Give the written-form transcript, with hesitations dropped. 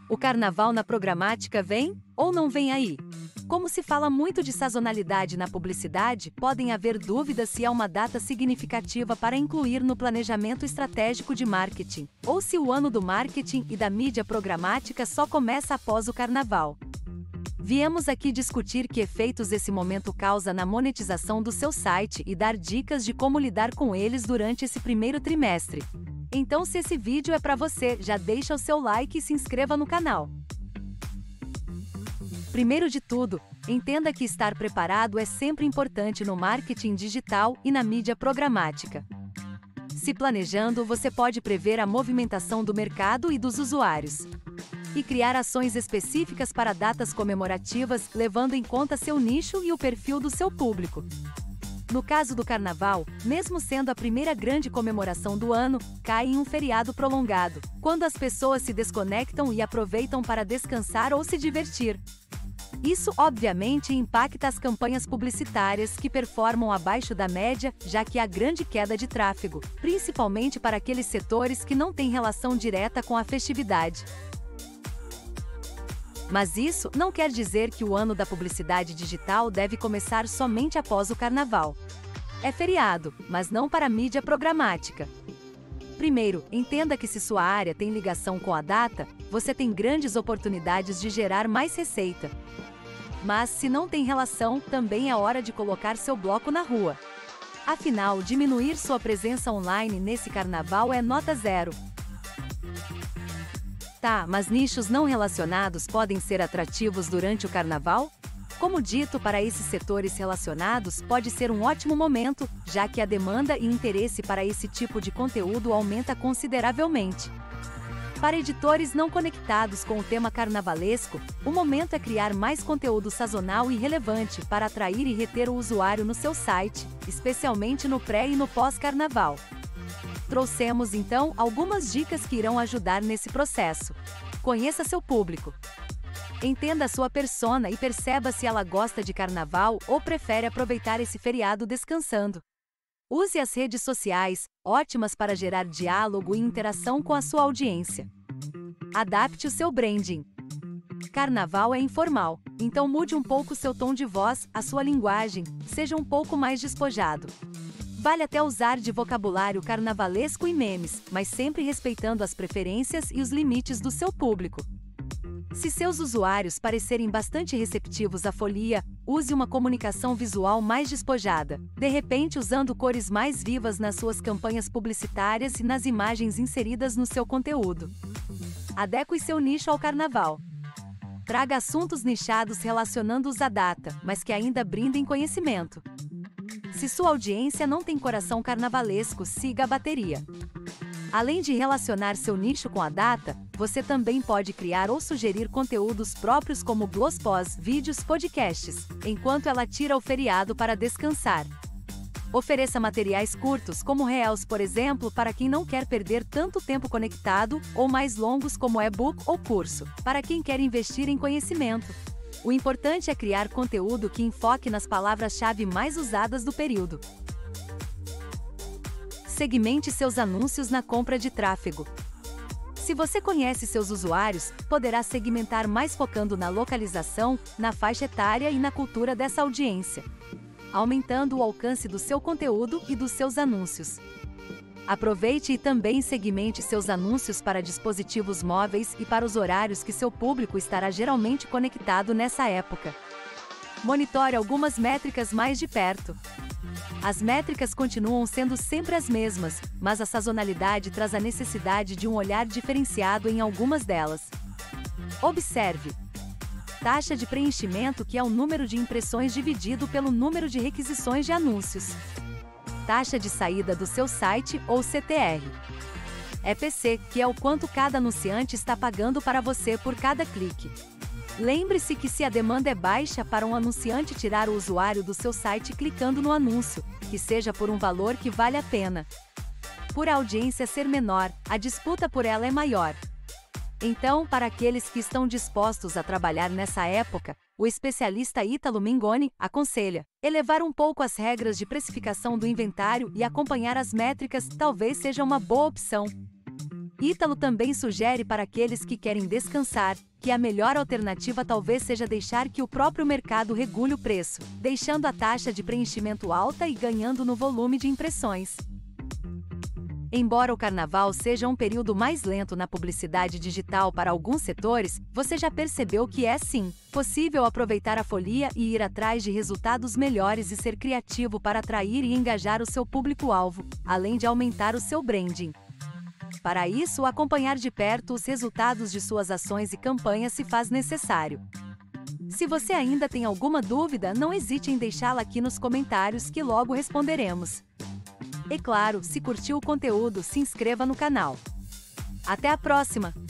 O carnaval na programática vem ou não vem aí? Como se fala muito de sazonalidade na publicidade, podem haver dúvidas se há uma data significativa para incluir no planejamento estratégico de marketing, ou se o ano do marketing e da mídia programática só começa após o carnaval. Viemos aqui discutir que efeitos esse momento causa na monetização do seu site e dar dicas de como lidar com eles durante esse primeiro trimestre. Então, se esse vídeo é para você, já deixa o seu like e se inscreva no canal. Primeiro de tudo, entenda que estar preparado é sempre importante no marketing digital e na mídia programática. Se planejando, você pode prever a movimentação do mercado e dos usuários. E criar ações específicas para datas comemorativas, levando em conta seu nicho e o perfil do seu público. No caso do Carnaval, mesmo sendo a primeira grande comemoração do ano, cai em um feriado prolongado, quando as pessoas se desconectam e aproveitam para descansar ou se divertir. Isso, obviamente, impacta as campanhas publicitárias que performam abaixo da média, já que há grande queda de tráfego, principalmente para aqueles setores que não têm relação direta com a festividade. Mas isso não quer dizer que o ano da publicidade digital deve começar somente após o carnaval. É feriado, mas não para a mídia programática. Primeiro, entenda que se sua área tem ligação com a data, você tem grandes oportunidades de gerar mais receita. Mas se não tem relação, também é hora de colocar seu bloco na rua. Afinal, diminuir sua presença online nesse carnaval é nota zero. Tá, mas nichos não relacionados podem ser atrativos durante o carnaval? Como dito, para esses setores relacionados pode ser um ótimo momento, já que a demanda e interesse para esse tipo de conteúdo aumenta consideravelmente. Para editores não conectados com o tema carnavalesco, o momento é criar mais conteúdo sazonal e relevante para atrair e reter o usuário no seu site, especialmente no pré e no pós-carnaval. Trouxemos, então, algumas dicas que irão ajudar nesse processo. Conheça seu público. Entenda a sua persona e perceba se ela gosta de carnaval ou prefere aproveitar esse feriado descansando. Use as redes sociais, ótimas para gerar diálogo e interação com a sua audiência. Adapte o seu branding. Carnaval é informal, então mude um pouco seu tom de voz, a sua linguagem, seja um pouco mais despojado. Vale até usar de vocabulário carnavalesco e memes, mas sempre respeitando as preferências e os limites do seu público. Se seus usuários parecerem bastante receptivos à folia, use uma comunicação visual mais despojada, de repente usando cores mais vivas nas suas campanhas publicitárias e nas imagens inseridas no seu conteúdo. Adeque seu nicho ao carnaval. Traga assuntos nichados relacionando-os à data, mas que ainda brindem conhecimento. Se sua audiência não tem coração carnavalesco, siga a bateria. Além de relacionar seu nicho com a data, você também pode criar ou sugerir conteúdos próprios como blogs, vídeos, podcasts, enquanto ela tira o feriado para descansar. Ofereça materiais curtos como Reels, por exemplo, para quem não quer perder tanto tempo conectado, ou mais longos como e-book ou curso, para quem quer investir em conhecimento. O importante é criar conteúdo que enfoque nas palavras-chave mais usadas do período. Segmente seus anúncios na compra de tráfego. Se você conhece seus usuários, poderá segmentar mais focando na localização, na faixa etária e na cultura dessa audiência, aumentando o alcance do seu conteúdo e dos seus anúncios. Aproveite e também segmente seus anúncios para dispositivos móveis e para os horários que seu público estará geralmente conectado nessa época. Monitore algumas métricas mais de perto. As métricas continuam sendo sempre as mesmas, mas a sazonalidade traz a necessidade de um olhar diferenciado em algumas delas. Observe: taxa de preenchimento, que é o número de impressões dividido pelo número de requisições de anúncios. Taxa de saída do seu site, ou CTR. EPC, que é o quanto cada anunciante está pagando para você por cada clique. Lembre-se que se a demanda é baixa para um anunciante tirar o usuário do seu site clicando no anúncio, que seja por um valor que vale a pena. Por a audiência ser menor, a disputa por ela é maior. Então, para aqueles que estão dispostos a trabalhar nessa época, o especialista Ítalo Mingoni aconselha: elevar um pouco as regras de precificação do inventário e acompanhar as métricas talvez seja uma boa opção. Ítalo também sugere para aqueles que querem descansar, que a melhor alternativa talvez seja deixar que o próprio mercado regule o preço, deixando a taxa de preenchimento alta e ganhando no volume de impressões. Embora o carnaval seja um período mais lento na publicidade digital para alguns setores, você já percebeu que é sim possível aproveitar a folia e ir atrás de resultados melhores e ser criativo para atrair e engajar o seu público-alvo, além de aumentar o seu branding. Para isso, acompanhar de perto os resultados de suas ações e campanhas se faz necessário. Se você ainda tem alguma dúvida, não hesite em deixá-la aqui nos comentários que logo responderemos. E claro, se curtiu o conteúdo, se inscreva no canal. Até a próxima!